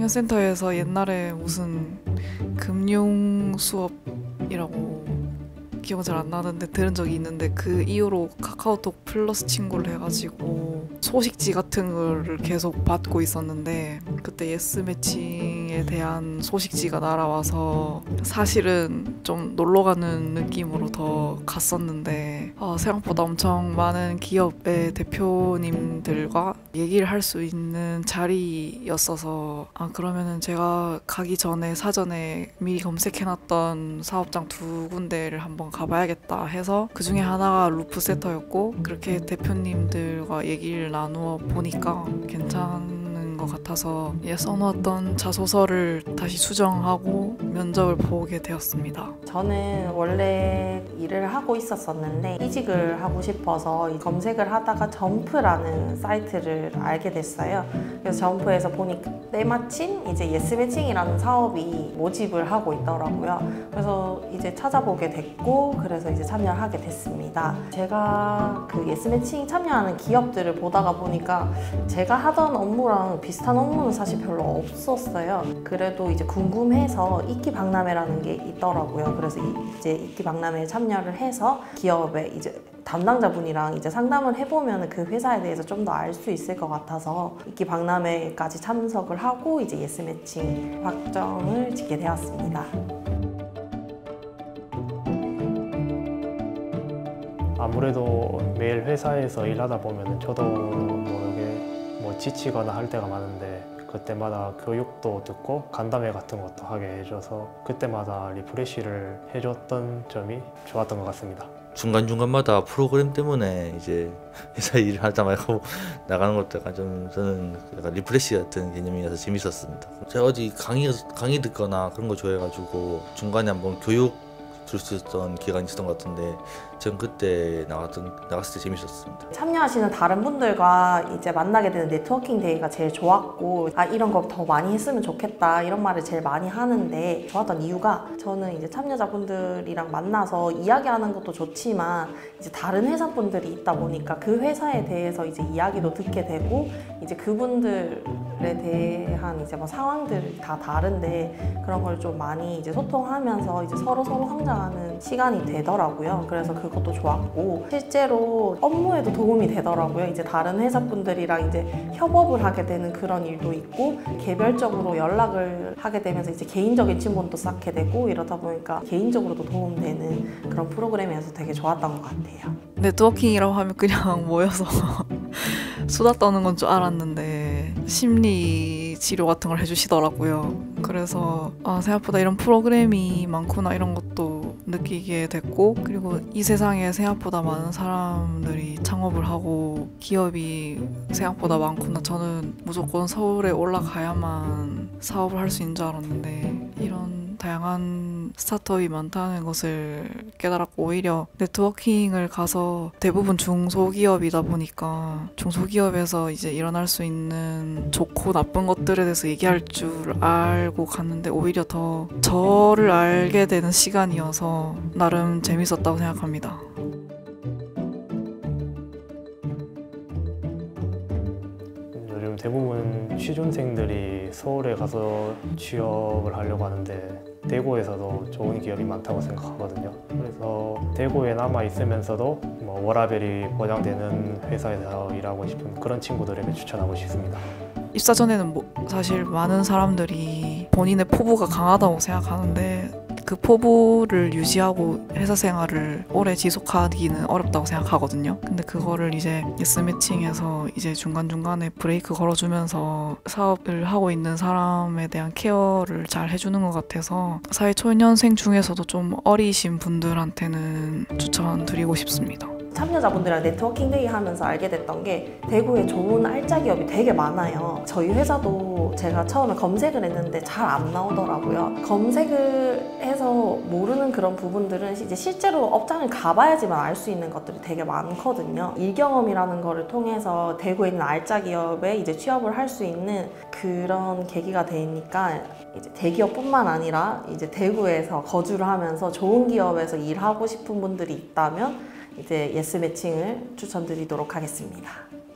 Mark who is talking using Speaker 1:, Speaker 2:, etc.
Speaker 1: 청년센터에서 옛날에 무슨 금융 수업이라고 기억 잘 안 나는데 들은 적이 있는데, 그 이후로 카카오톡 플러스 친구를 해가지고 소식지 같은 거를 계속 받고 있었는데, 그때 예스 매칭에 대한 소식지가 날아와서 사실은 좀 놀러가는 느낌으로 더 갔었는데, 생각보다 엄청 많은 기업의 대표님들과 얘기를 할 수 있는 자리였어서, 그러면은 제가 가기 전에 사전에 미리 검색해놨던 사업장 2군데를 한번 가봐야겠다 해서 그 중에 하나가 루프세터였고, 그렇게 대표님들과 얘기를 나누어 보니까 괜찮은 것 같아서 써놓았던 자소서를 다시 수정하고 면접을 보게 되었습니다.
Speaker 2: 저는 원래 일을 하고 있었는데 이직을 하고 싶어서 검색을 하다가 점프라는 사이트를 알게 됐어요. 그래서 점프에서 보니까 때마침 이제 예스매칭이라는 사업이 모집을 하고 있더라고요. 그래서 이제 찾아보게 됐고, 그래서 이제 참여를 하게 됐습니다. 제가 그 예스매칭 참여하는 기업들을 보다가 보니까 제가 하던 업무랑 비슷한 업무는 사실 별로 없었어요. 그래도 이제 궁금해서 이끼박람회라는 게 있더라고요. 그래서 이제 이끼박람회에 참여를 해서 기업의 이제 담당자분이랑 이제 상담을 해보면 그 회사에 대해서 좀 더 알 수 있을 것 같아서 이끼박람회까지 참석을 하고 이제 예스매칭 확정을 짓게 되었습니다.
Speaker 3: 아무래도 매일 회사에서 일하다 보면 저도 지치거나 할 때가 많은데, 그때마다 교육도 듣고 간담회 같은 것도 하게 해줘서 그때마다 리프레시를 해줬던 점이 좋았던 것 같습니다.
Speaker 4: 중간중간마다 프로그램 때문에 이제 회사 일을 하다 말고 나가는 것도 약간 좀 저는 약간 리프레시 같은 개념이라서 재밌었습니다. 제가 어디 강의 듣거나 그런 거 좋아해가지고 중간에 한번 교육 줄 수 있었던 기간이 있었던 것 같은데, 전 그때 나갔을 때 재밌었습니다.
Speaker 2: 참여하시는 다른 분들과 이제 만나게 되는 네트워킹 데이가 제일 좋았고, 이런 거 더 많이 했으면 좋겠다 이런 말을 제일 많이 하는데, 좋았던 이유가 저는 이제 참여자분들이랑 만나서 이야기하는 것도 좋지만 이제 다른 회사분들이 있다 보니까 그 회사에 대해서 이제 이야기도 듣게 되고, 이제 그분들에 대한 이제 상황들이 다 다른데 그런 걸 좀 많이 이제 소통하면서 이제 서로 성장하는 시간이 되더라고요. 그래서 그것도 좋았고, 실제로 업무에도 도움이 되더라고요. 이제 다른 회사분들이랑 이제 협업을 하게 되는 그런 일도 있고, 개별적으로 연락을 하게 되면서 이제 개인적인 친분도 쌓게 되고, 이러다 보니까 개인적으로도 도움되는 그런 프로그램이어서 되게 좋았던 것 같아요.
Speaker 1: 네트워킹이라고 하면 그냥 모여서 수다 떠는 건 줄 알았는데 심리 치료 같은 걸 해주시더라고요. 그래서 생각보다 이런 프로그램이 많구나 이런 것도 느끼게 됐고, 그리고 이 세상에 생각보다 많은 사람들이 창업을 하고 기업이 생각보다 많구나. 저는 무조건 서울에 올라가야만 사업을 할 수 있는 줄 알았는데 이런 다양한 스타트업이 많다는 것을 깨달았고, 오히려 네트워킹을 가서 대부분 중소기업이다 보니까 중소기업에서 이제 일어날 수 있는 좋고 나쁜 것들에 대해서 얘기할 줄 알고 갔는데, 오히려 더 저를 알게 되는 시간이어서 나름 재밌었다고 생각합니다.
Speaker 3: 요즘 대부분 취준생들이 서울에 가서 취업을 하려고 하는데 대구에서도 좋은 기업이 많다고 생각하거든요. 그래서 대구에 남아 있으면서도 워라밸이 보장되는 회사에서 일하고 싶은 그런 친구들에게 추천하고 싶습니다.
Speaker 1: 입사 전에는 사실 많은 사람들이 본인의 포부가 강하다고 생각하는데, 그 포부를 유지하고 회사 생활을 오래 지속하기는 어렵다고 생각하거든요. 근데 그거를 이제 예스매칭에서 이제 중간중간에 브레이크 걸어주면서 사업을 하고 있는 사람에 대한 케어를 잘 해주는 것 같아서 사회초년생 중에서도 좀 어리신 분들한테는 추천드리고 싶습니다.
Speaker 2: 참여자분들이랑 네트워킹 데이 하면서 알게 됐던 게, 대구에 좋은 알짜 기업이 되게 많아요. 저희 회사도 제가 처음에 검색을 했는데 잘 안 나오더라고요. 검색을 해서 모르는 그런 부분들은 이제 실제로 업장을 가봐야지만 알 수 있는 것들이 되게 많거든요. 일경험이라는 거를 통해서 대구에 있는 알짜 기업에 이제 취업을 할 수 있는 그런 계기가 되니까, 이제 대기업뿐만 아니라 이제 대구에서 거주를 하면서 좋은 기업에서 일하고 싶은 분들이 있다면 이제 예스매칭을 추천드리도록 하겠습니다.